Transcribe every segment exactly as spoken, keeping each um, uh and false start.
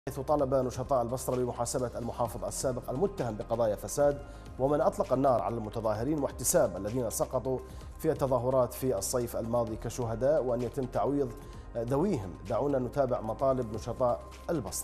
حيث طالب نشطاء البصرة بمحاسبة المحافظ السابق المتهم بقضايا فساد ومن أطلق النار على المتظاهرين واحتساب الذين سقطوا في التظاهرات في الصيف الماضي كشهداء وأن يتم تعويض ذويهم. دعونا نتابع مطالب نشطاء البصرة.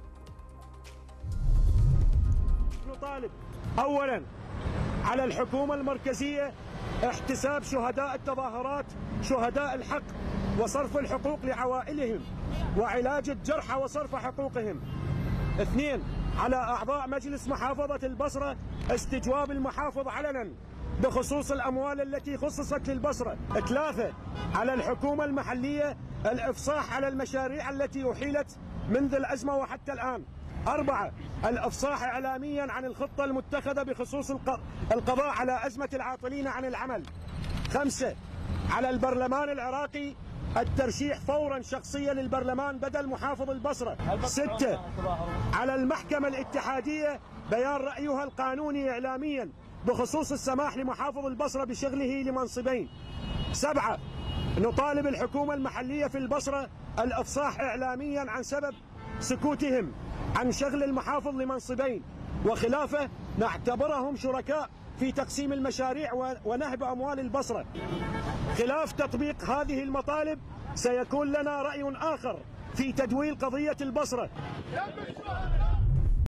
نطالب أولا على الحكومة المركزية احتساب شهداء التظاهرات شهداء الحق وصرف الحقوق لعوائلهم وعلاج الجرحى وصرف حقوقهم. اثنين، على أعضاء مجلس محافظة البصرة استجواب المحافظ علنا بخصوص الأموال التي خصصت للبصرة. ثلاثة، على الحكومة المحلية الإفصاح على المشاريع التي أحيلت منذ الأزمة وحتى الآن. أربعة، الإفصاح إعلاميا عن الخطة المتخذة بخصوص القضاء على أزمة العاطلين عن العمل. خمسة، على البرلمان العراقي الترشيح فورا شخصيا للبرلمان بدل محافظ البصرة. ستة، على المحكمة الاتحادية بيان رأيها القانوني إعلاميا بخصوص السماح لمحافظ البصرة بشغله لمنصبين. سبعة، نطالب الحكومة المحلية في البصرة الإفصاح إعلاميا عن سبب سكوتهم عن شغل المحافظ لمنصبين وخلافه نعتبرهم شركاء في تقسيم المشاريع ونهب أموال البصرة. خلاف تطبيق هذه المطالب سيكون لنا رأي آخر في تدويل قضية البصرة.